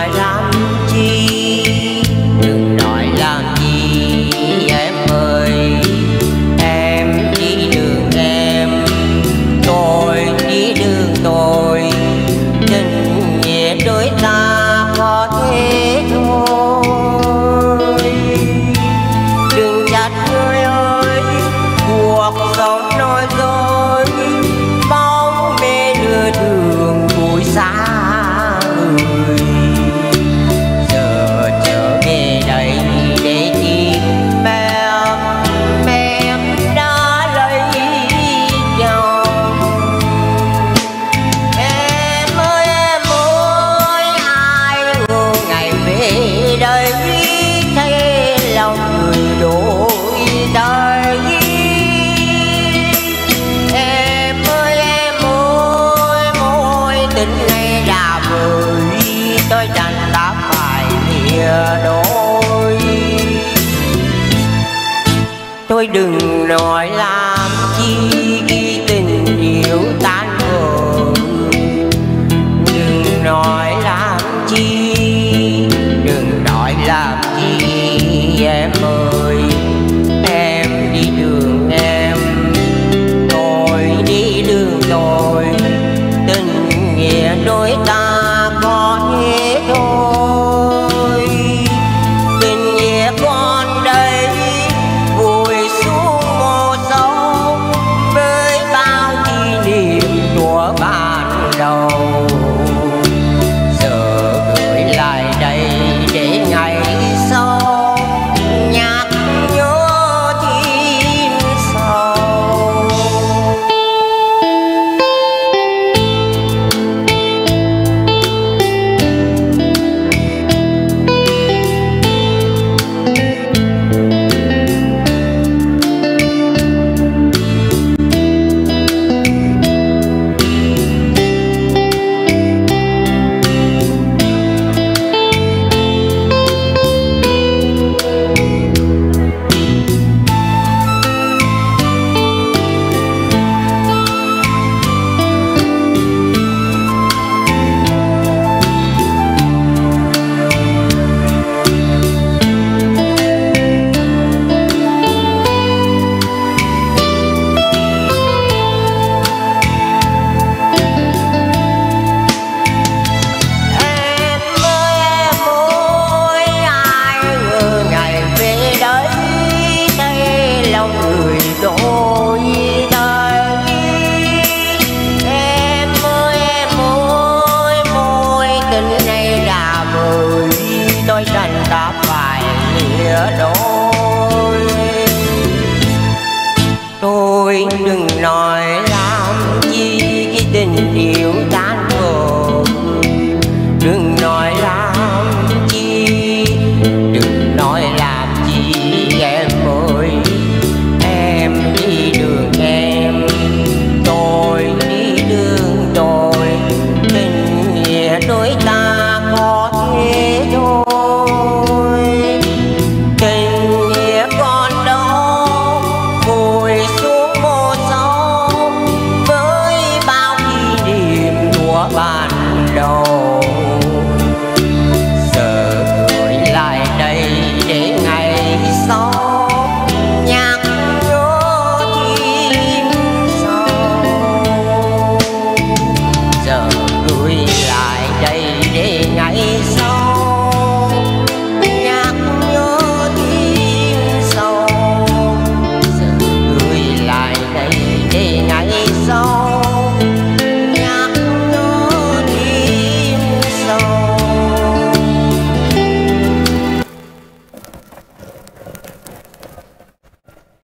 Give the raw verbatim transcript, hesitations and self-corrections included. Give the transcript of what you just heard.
nói làm chi, đừng nói làm chi em ơi. Em đi đường em, tôi đi đường tôi, tình nghĩa đôi ta có thế thôi. Đừng trách người ơi, cuộc sống nói dối, bóng mê đưa đường vui xa người. Giờ trở về đây để tìm em, em đã lấy chồng. Em ơi em ơi, ai ngờ ngày về đây thấy lòng người đổi thay. Em ơi em ơi, mối tình này đã vơi, tôi đành đã phải lìa đôi. Tôi đừng nói làm chi khi tình yêu tan vỡ, đừng nói làm chi, đừng nói làm chi em ơi. Em đi đường em, tôi đi đường tôi, tình nghĩa đôi ta có thế thôi. Tình nghĩa con đây vùi xuống mồ sâu, với bao kỷ niệm của ban đầu. Giờ gửi lại đây để ngày sau nhắc nhớ thêm sâu. Tôi đành đã phải lìa đôi. Tôi đừng nói làm chi khi tình yêu tan vỡ, đừng nói làm chi, đừng nói làm chi em ơi. Em đi đường em, tôi đi đường tôi, tình nghĩa đôi ta có thế thôi. Tình nghĩa còn đâu vùi xuống mồ sâu, với bao kỷ niệm của ban đầu.